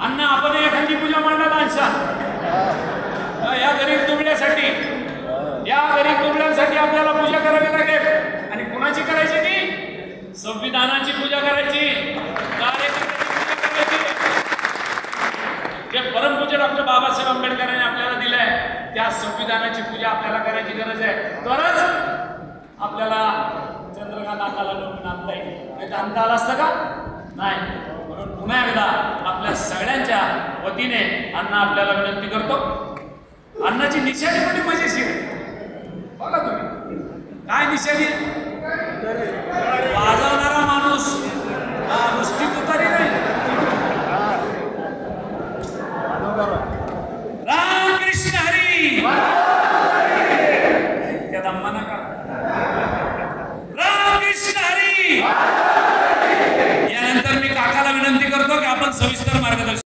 अण्णा आपण एखादी पूजा मांडायला आणशाल या गरीब दुबळ्यासाठी, या गरीब दुबळ्यांसाठी आपल्याला पूजा करावी लागेल. आणि कुणाची करायची ती? संविधानाची पूजा करायची, जे परमपूज्य डॉक्टर बाबासाहेब आंबेडकरांनी आपल्याला दिलंय त्या संविधानाची पूजा आपल्याला करायची गरज आहे. तरच आपल्याला चंद्रकांत अण्णाला नवीन आणता येईल. नाही तर आणता आला असतं का? नाही. म्हणून पुन्हा एकदा आपल्या सगळ्यांच्या वतीने अण्णा आपल्याला विनंती करतो. अण्णाची निशाणी म्हणजे मजेशीर बघा तुम्ही काय निशाणी वाजवणारा माणूस, नुसती तुतारी नाही. राम कृष्ण हरी त्या दम्मा नका. राम कृष्ण हरी. यानंतर मी काकाला विनंती करतो की आपण सविस्तर मार्गदर्शन